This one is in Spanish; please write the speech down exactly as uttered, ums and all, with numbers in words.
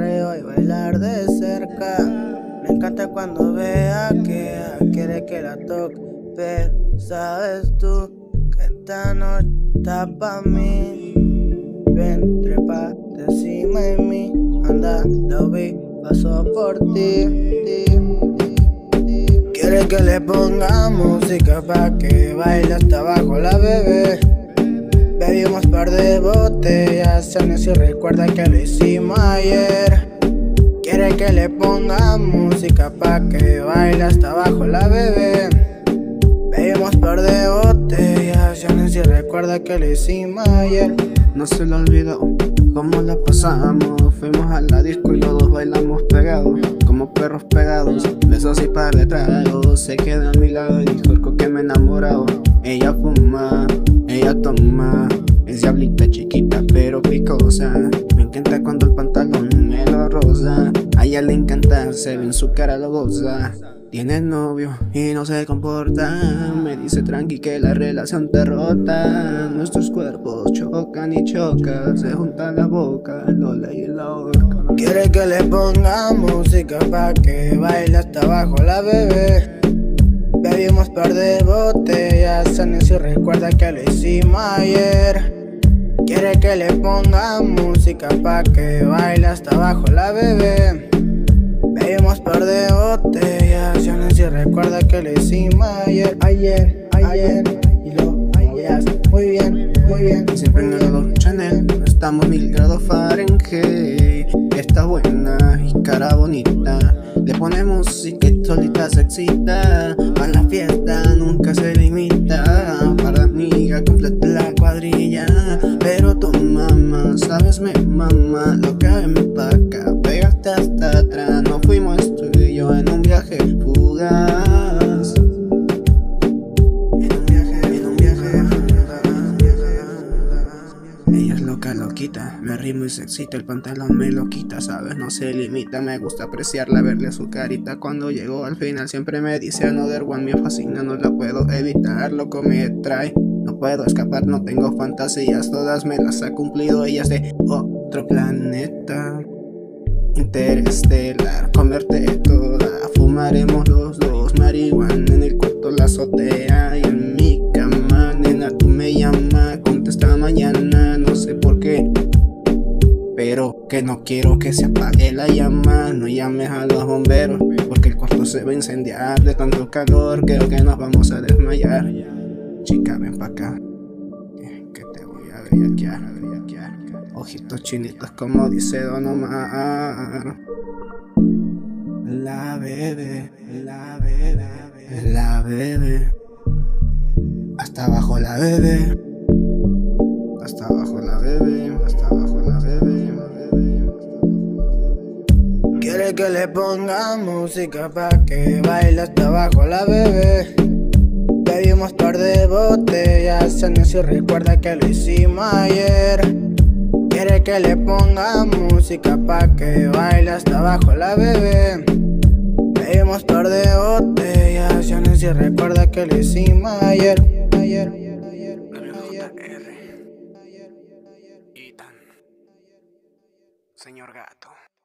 perreo y bailar de cerca. Me encanta cuando vea que quiere que la toque, pero sabes tú que esta noche está pa' mí. Ven, trepa encima de mí, anda, lo vi, paso por ti, ti, ti, ti. Quiere que le ponga música pa' que baile hasta abajo la bebé. Bebimos par de botellas, ya no se recuerda que lo hicimos ayer. Quiere que le ponga música pa' que baile hasta abajo la bebé. Bebimos par de botellas, ya no se recuerda que lo hicimos ayer. No se lo olvidó cómo la pasamos. Fuimos a la disco y los dos bailamos pegados, como perros pegados, besos y par de tragos. Se queda a mi lado y dijo que me he enamorado. Ella fuma, ella toma, es diablita chiquita pero picosa. Me encanta cuando el pantalón me lo roza. A ella le encanta, se ve en su cara lo goza. Tiene novio y no se comporta. Me dice tranqui que la relación te rota. Nuestros cuerpos chocan y chocan. Se junta la boca, Lola y la horca. Quiere que le ponga música pa' que baile hasta abajo la bebé. Bebimos par de botellas, ya ni se recuerda que lo hicimos ayer. Quiere que le ponga música pa' que baile hasta abajo la bebé. Bebimos par de botellas, ya no se recuerda que lo hicimos ayer. Ayer, ayer, y lo movías muy bien, muy bien. Siempre en el olor Chanel, estamos mil grados Fahrenheit. Está buena y cara bonita. Le ponemos música y solita se excita. A la fiesta nunca se limita. Para amiga completa la cuadrilla. Pero tu mamá, sabes me mama. Lo que me pa' acá, pegaste hasta atrás. Nos fuimos tú y yo en un viaje fugaz. En un viaje, en un viaje fugaz. Ella es loca, loquita, me ritmo y se excita. El pantalón me lo quita, sabes, no se limita. Me gusta apreciarla, verle su carita. Cuando llegó al final siempre me dice Another One, me fascina, no la puedo evitar. Loco me trae, no puedo escapar, no tengo fantasías. Todas me las ha cumplido, ella es de otro planeta interestelar. Comerte toda, fumaremos los dos marihuana en el cuarto, la azotea y en mi cama. Nena, tú me llamas, contesta mañana, no sé por qué, pero que no quiero que se apague la llama. No llames a los bomberos porque el cuarto se va a incendiar de tanto calor. Creo que nos vamos a desmayar. Chica, ven pa' acá, que te voy a bellaquear, a bellaquear. Ojitos chinitos como dice Don Omar. La bebé, la bebé, la bebé. Hasta abajo la bebé. Hasta abajo la bebé, hasta abajo la bebé. Quiere que le ponga música pa' que baile hasta abajo la bebé. Bebimos par de botellas, ya no se recuerda que lo hicimos ayer. Quiere que le ponga música pa' que baile hasta abajo la bebé. Bebimos par de botellas, ya no se recuerda que lo hicimos ayer. Ayer, ayer, ayer, ayer. Ethan, señor gato.